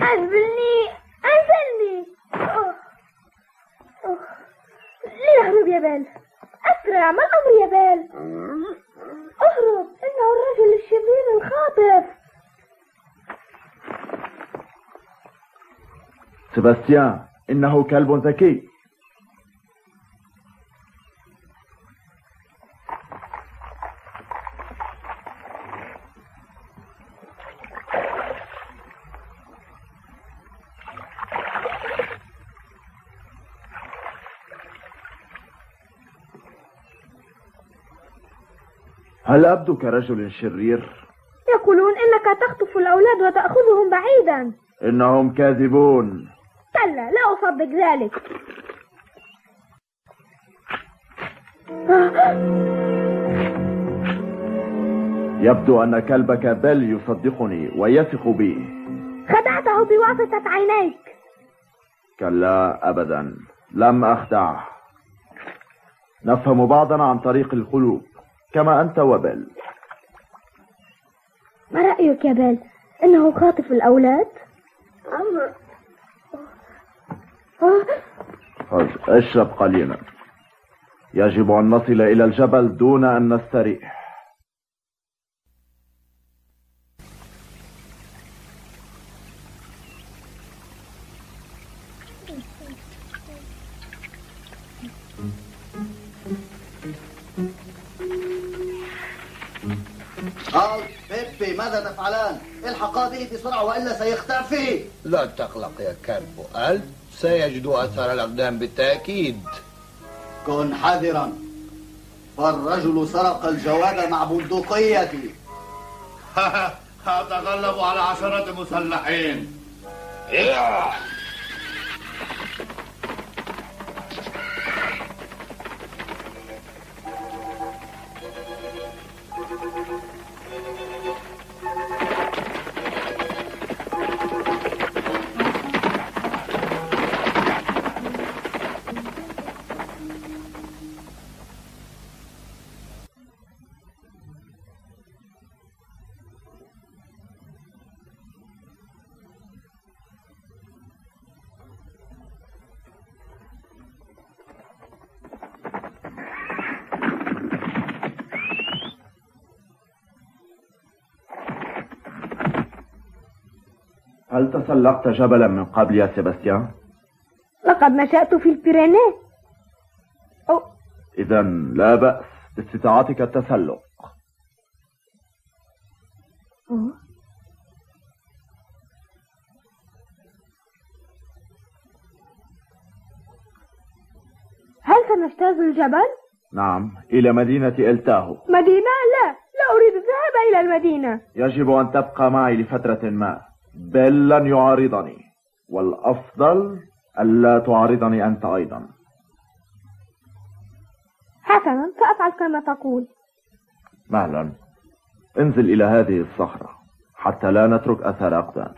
انزلني. لنهرب يا بال، اسرع، ما الامر يا بال؟ اهرب، انه الرجل الشرير الخاطف. سيباستيان، انه كلب ذكي. هل أبدو كرجل شرير؟ يقولون إنك تخطف الأولاد وتأخذهم بعيدا. إنهم كاذبون. كلا، لا أصدق ذلك. يبدو أن كلبك بل يصدقني ويثق بي. خدعته بواسطة عينيك. كلا أبدا، لم أخدعه. نفهم بعضنا عن طريق القلوب كما أنت وبل. ما رأيك يا بل؟ إنه خاطف الأولاد؟ اشرب قليلا. يجب أن نصل إلى الجبل دون أن نستريح. بيبي، ماذا تفعلان؟ الحقا به بسرعة وإلا سيختفي. لا تقلق يا كلب ألف، سيجد أثر الأقدام بالتأكيد. كن حذرا، فالرجل سرق الجواب مع بندقيتي. أتغلب على عشرات مسلحين. هل تسلقت جبلا من قبل يا سيباستيان؟ لقد نشأت في البيرينيه. إذا لا بأس باستطاعتك التسلق. هل سنجتاز الجبل؟ نعم، إلى مدينة إلتاهو. مدينة؟ لا أريد الذهاب إلى المدينة. يجب أن تبقى معي لفترة ما. بل لن يعارضني، والأفضل ألا تعارضني أنت أيضا. حسنا، سأفعل كما تقول. مهلا، انزل إلى هذه الصخرة حتى لا نترك أثر أقدام.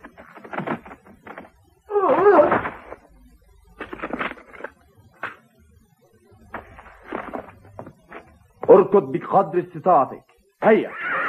اركض بقدر استطاعتك. هيا.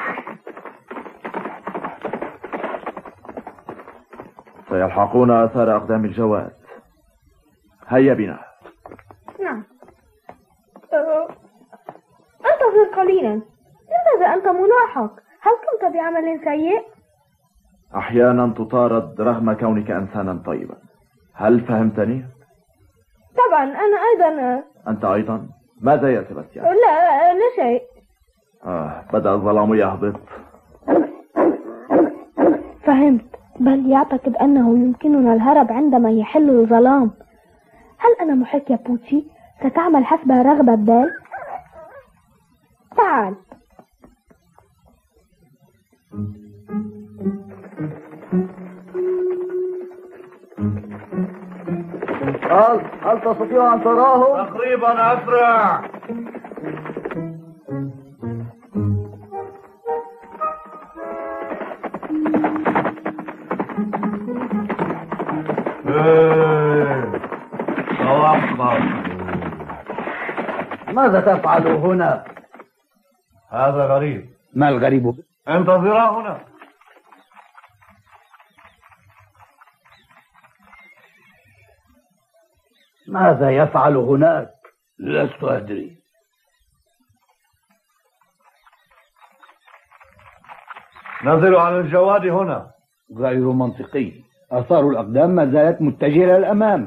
سيلحقون آثار أقدام الجواد. هيا بنا. نعم. انتظر قليلا. لماذا أنت ملاحق؟ هل قمت بعمل سيء؟ أحيانا تطارد رغم كونك إنسانا طيبا. هل فهمتني؟ طبعا، أنا أيضا. أنت أيضا؟ ماذا يا سيباستيان؟ لا شيء. بدأ الظلام يهبط. فهمت، بل يعتقد أنه يمكننا الهرب عندما يحل الظلام. هل أنا محق يا بوتشي؟ ستعمل حسب رغبة بال؟ تعال. هل تستطيع أن تراه؟ تقريبا أسرع. ماذا تفعل هنا؟ هذا غريب. ما الغريب؟ انتظرا هنا. ماذا يفعل هناك؟ لست أدري. نزلوا على الجواد هنا. غير منطقي، آثار الأقدام ما زالت متجهة إلى الأمام.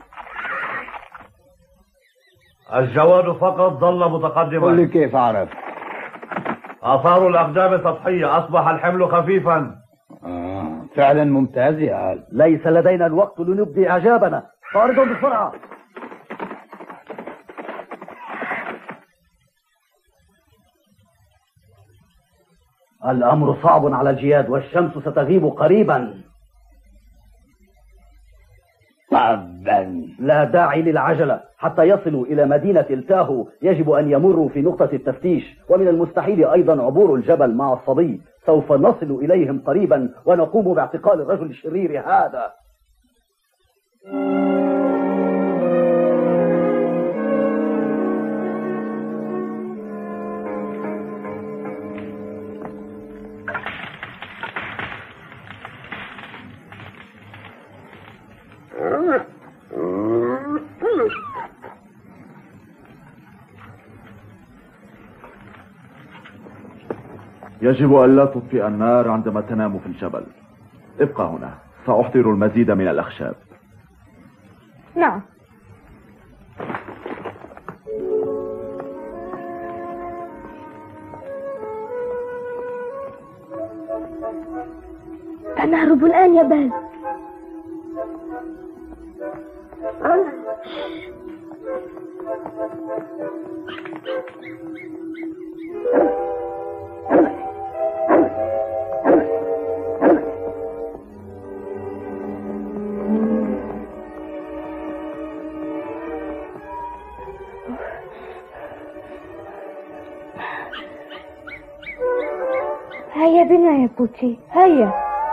الجواد فقط ظل متقدما. قل لي كيف عرف؟ آثار الأقدام سطحية، أصبح الحمل خفيفا. فعلا ممتاز يا آل. ليس لدينا الوقت لنبدي إعجابنا، طاردهم بسرعة. الأمر صعب على الجياد والشمس ستغيب قريبا. طبعا لا داعي للعجلة، حتى يصلوا إلى مدينة التاهو يجب أن يمروا في نقطة التفتيش، ومن المستحيل أيضا عبور الجبل مع الصبي. سوف نصل إليهم قريبا ونقوم باعتقال الرجل الشرير هذا. يجب ألا تطفئ النار عندما تنام في الجبل. ابقى هنا، سأحضر المزيد من الأخشاب. نعم. سنهرب الآن يا بال. هيا بنا يا بوتي، هيا.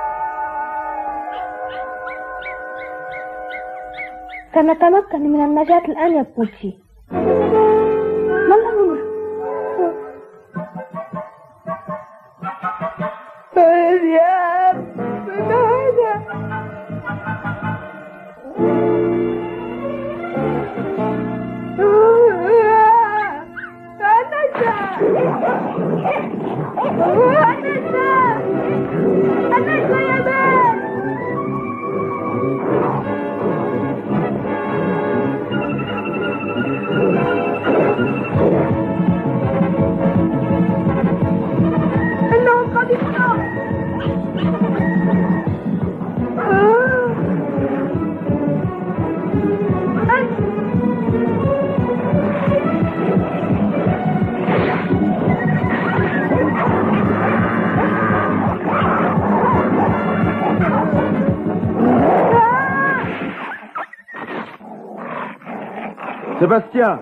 سنتمكن من النجاة الآن يا بوتي. ما الأمر؟ يا من هذا؟ سيباستيان،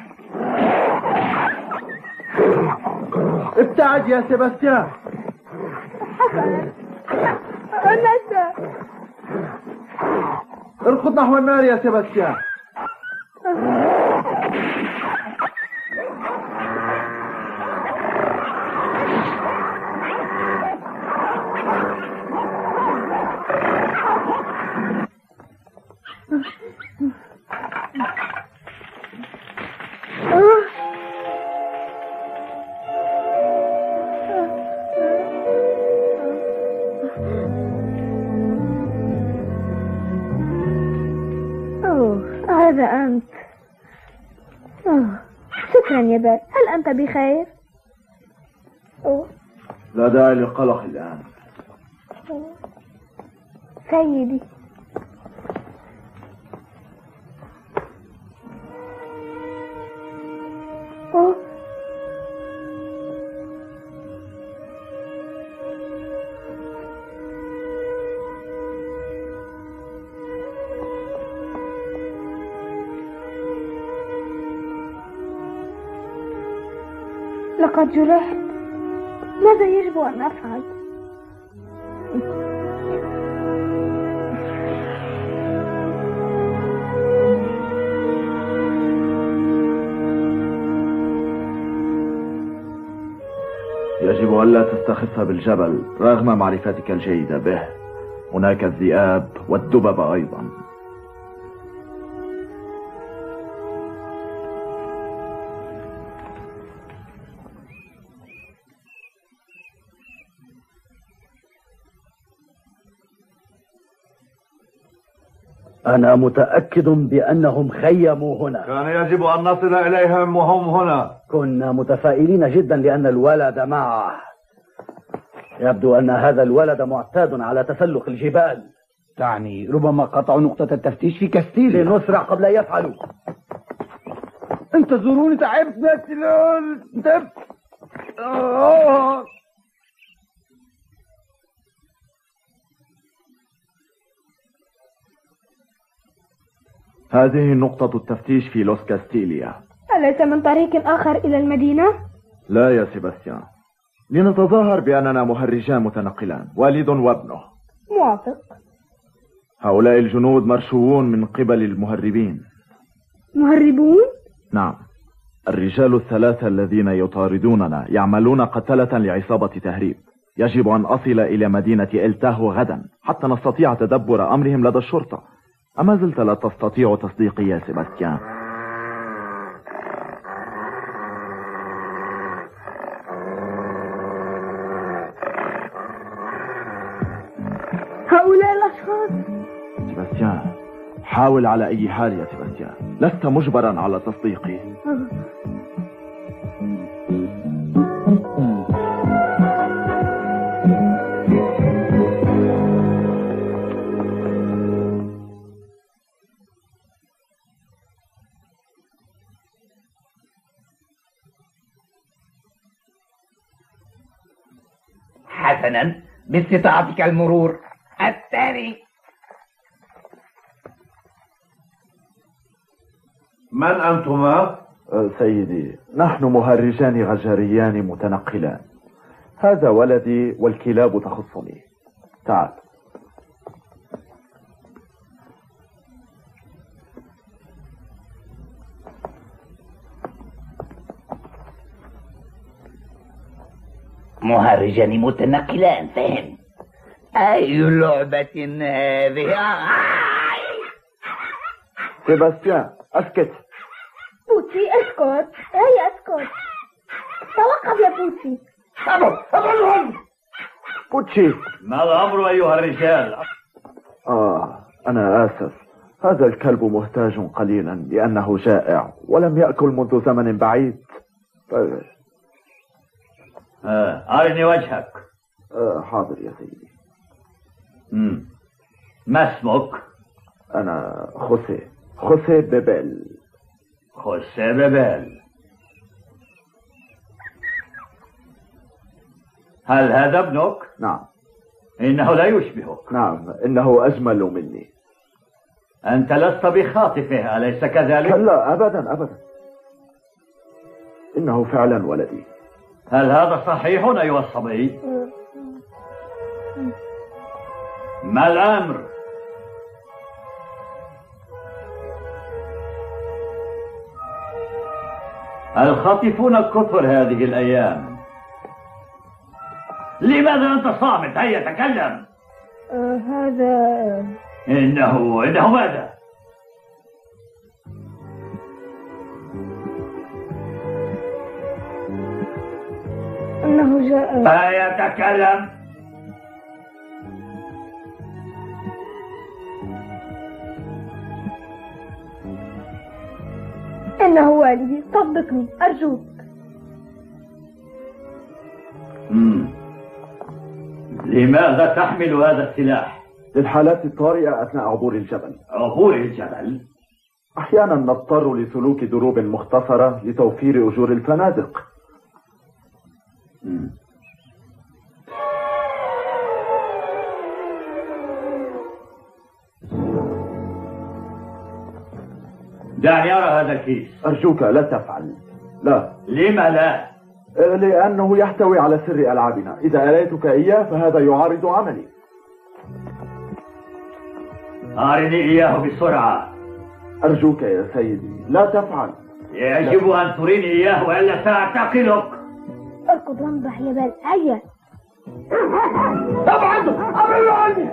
ابتعد يا سيباستيان. اركض نحو النار يا سيباستيان. هذا أنت. شكرا يا بال. هل أنت بخير؟ لا داعي للقلق الآن. سيدي. لقد جرحت. ماذا يجب أن أفعل؟ يجب ألا تستخف بالجبل رغم معرفتك الجيدة به. هناك الذئاب والدببة أيضا. أنا متأكد بأنهم خيموا هنا. كان يجب أن نصل إليهم وهم هنا. كنا متفائلين جدا لأن الولد معه. يبدو أن هذا الولد معتاد على تسلق الجبال. تعني ربما قطعوا نقطة التفتيش في كاستيليا. لنسرع قبل أن يفعلوا. انتظروني، تعبت نفسي. تعبت. هذه نقطة التفتيش في لوس كاستيليا. أليس من طريق آخر إلى المدينة؟ لا يا سيباستيان، لنتظاهر بأننا مهرجان متنقلان، والد وابنه. موافق. هؤلاء الجنود مرشوون من قبل المهربين. مهربون؟ نعم، الرجال الثلاثة الذين يطاردوننا يعملون قتلة لعصابة تهريب. يجب أن أصل إلى مدينة إلتاهو غدا حتى نستطيع تدبر أمرهم لدى الشرطة. أما زلت لا تستطيع تصديقي يا سيباستيان؟ هؤلاء الأشخاص. سيباستيان، حاول على أي حال يا سيباستيان، لست مجبرا على تصديقي. حسنا، باستطاعتك المرور. الثاني. من أنتما؟ سيدي، نحن مهرجان غجريان متنقلان. هذا ولدي والكلاب تخصني. تعال. مهرجان متنقلان، فهم؟ أي لعبة هذه؟ سيباستيان، اسكت. بوتي اسكت. هيا اسكت. توقف يا بوتي. بوتشي. ما الأمر أيها الرجال؟ أنا آسف، هذا الكلب مهتاج قليلا لأنه جائع ولم يأكل منذ زمن بعيد. أرني وجهك. حاضر يا سيدي. ما اسمك؟ أنا خوسيه بيبيل. خوسيه بيبيل. هل هذا ابنك؟ نعم. إنه لا يشبهك. نعم، إنه أجمل مني. أنت لست بخاطفه، أليس كذلك؟ لا، أبدا أبدا، إنه فعلا ولدي. هل هذا صحيح أيها الصبي؟ ما الأمر؟ الخاطفون كثر هذه الأيام. لماذا أنت صامت؟ هيا تكلم. هذا إنه ماذا؟ إنه جاء. فيتكلم. إنه والدي، صدقني أرجوك. لماذا تحمل هذا السلاح؟ للحالات الطارئة أثناء عبور الجبل. عبور الجبل؟ أحيانا نضطر لسلوك دروب مختصرة لتوفير أجور الفنادق. دعني أرى هذا الكيس. أرجوك لا تفعل. لا. لما لا؟ لأنه يحتوي على سر ألعابنا. إذا أريتك إياه فهذا يعارض عملي. أرني إياه بسرعة. أرجوك يا سيدي لا تفعل. يجب أن تريني إياه وإلا سأعتقلك. اركض وانضح يا بال. هيا. ابعد عني.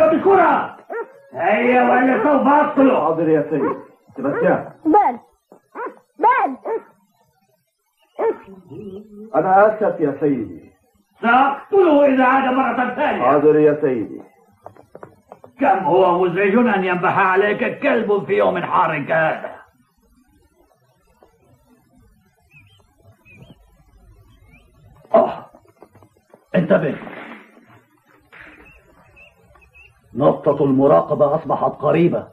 بسرعة. هيا وأنا سوف أقتله. حاضر يا سيدي. سباستيان. بال أنا آسف يا سيدي. سأقتله إذا عاد مرة ثانية. حاضر يا سيدي. كم هو مزعج أن ينبح عليك كلب في يوم حار كهذا. انتبه، نقطة المراقبة أصبحت قريبة.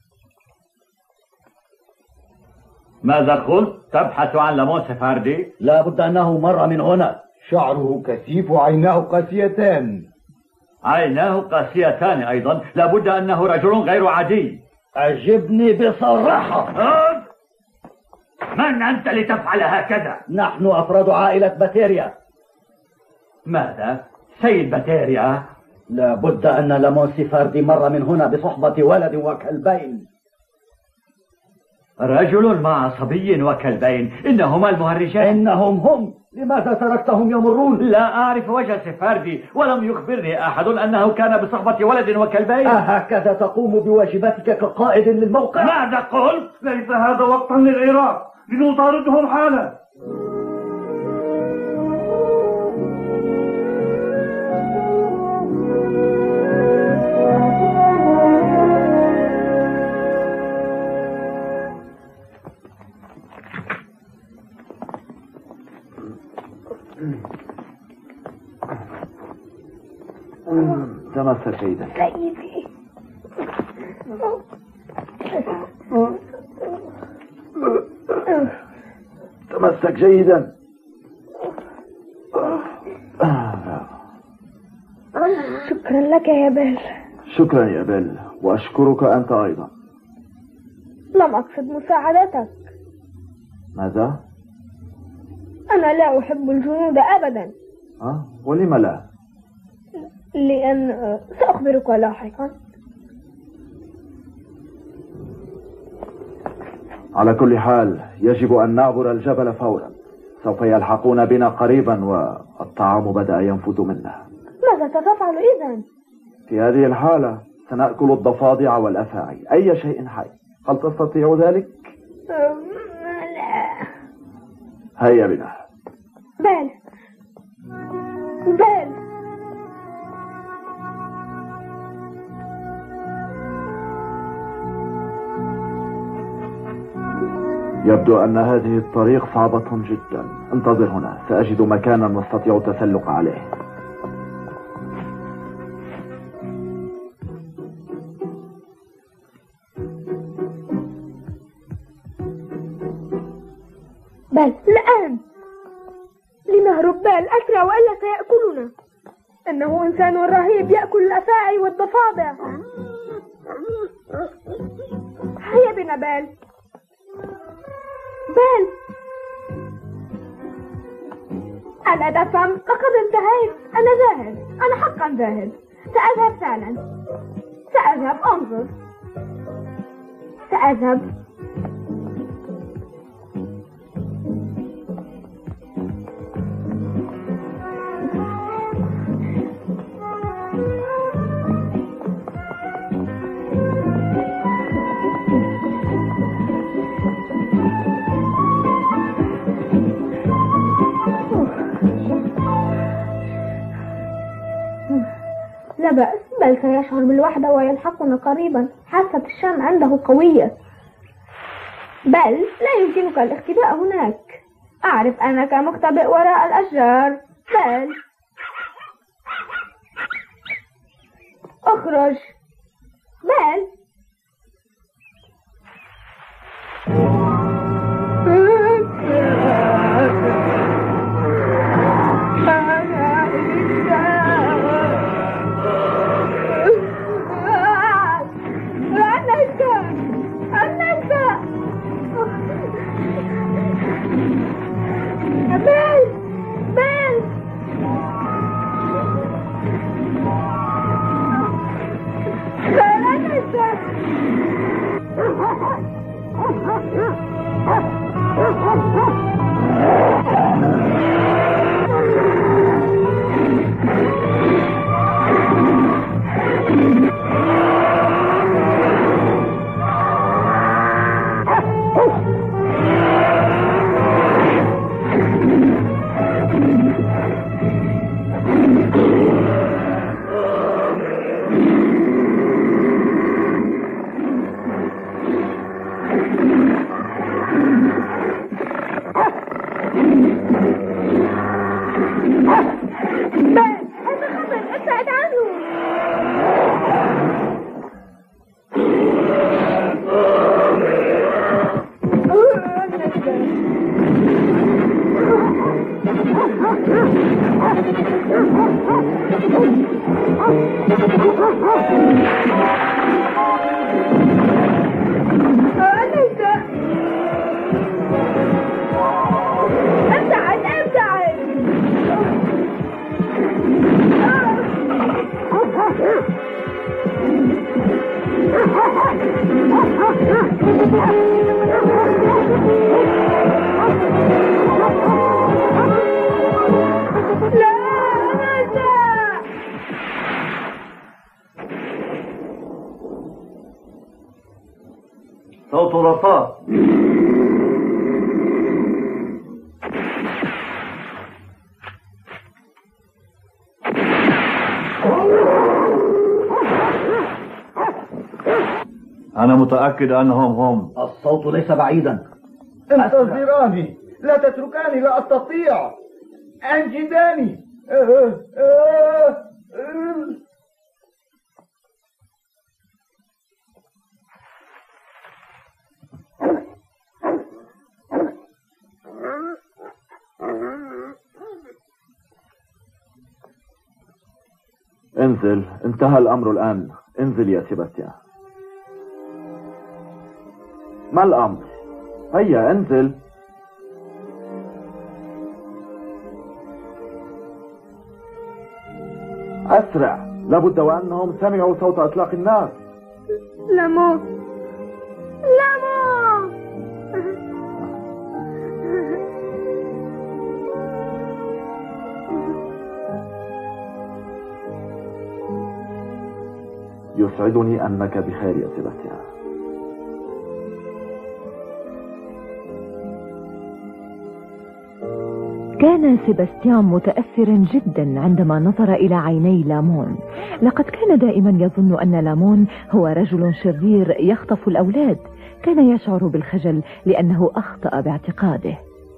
ماذا قلت؟ تبحث عن لامون سفاردي؟ لا بد أنه مر من هنا. شعره كثيف وعيناه قاسيتان. عيناه قاسيتان أيضا. لا بد أنه رجل غير عادي. أجبني بصراحة. من أنت لتفعل هكذا؟ نحن أفراد عائلة باتيريا. ماذا؟ سيد باتيريا؟ لا بد أن لامون سفاردي مر من هنا بصحبة ولد وكلبين. رجل مع صبي وكلبين، إنهما المهرجان. إنهم هم. لماذا تركتهم يمرون؟ لا أعرف وجه سفاردي، ولم يخبرني أحد أنه كان بصحبة ولد وكلبين. هكذا تقوم بواجباتك كقائد للموقع؟ ماذا قلت؟ ليس هذا وقتا للعراق، لنطاردهم حالا. تمسك جيدا. سيدي. تمسك جيدا. شكرا لك يا بيل. شكرا يا بيل، وأشكرك أنت أيضا. لم أقصد مساعدتك. ماذا؟ أنا لا أحب الجنود أبدا. ولم لا؟ لأن سأخبرك لاحقا. على كل حال يجب أن نعبر الجبل فورا. سوف يلحقون بنا قريبا والطعام بدأ ينفذ منا. ماذا ستفعل إذن؟ في هذه الحالة سنأكل الضفادع والأفاعي، أي شيء حي. هل تستطيع ذلك؟ لا. هيا بنا. بال. يبدو أن هذه الطريق صعبة جدا. انتظر هنا، سأجد مكانا نستطيع التسلق عليه. بال الآن لنهرب. بال أسرع وإلا سيأكلنا. إنه إنسان رهيب يأكل الأفاعي والضفادع. هيا بنا بال. أنا دفع. لقد انتهيت. أنا ذاهب. أنا حقا ذاهب. سأذهب فعلا. سأذهب. انظر. سأذهب. لا بأس. بل سيشعر بالوحدة ويلحقنا قريبا. حاسة الشام عنده قوية. بل لا يمكنك الاختباء هناك. أعرف أنك مختبئ وراء الأشجار. بل اخرج. بل ابعد عنه. صوت رصاص. أنا متأكد أنهم هم. الصوت ليس بعيدا. انتظراني، لا تتركاني، لا أستطيع. أنجداني. انزل، انتهى الأمر الآن. انزل يا سيباستيان. ما الأمر؟ هيا انزل. أسرع، لابد وأنهم سمعوا صوت إطلاق النار. لامون، لامون. يسعدني أنك بخير يا سيباستيان. كان سيباستيان متأثرا جدا عندما نظر إلى عيني لامون. لقد كان دائما يظن أن لامون هو رجل شرير يخطف الأولاد. كان يشعر بالخجل لأنه أخطأ باعتقاده.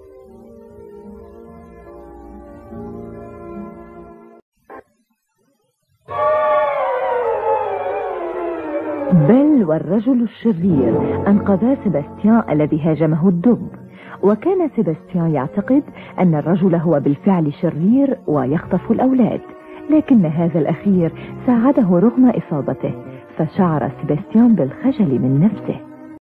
بل والرجل الشرير أنقذ سيباستيان الذي هاجمه الدب. وكان سيباستيان يعتقد أن الرجل هو بالفعل شرير ويخطف الأولاد، لكن هذا الأخير ساعده رغم إصابته، فشعر سيباستيان بالخجل من نفسه.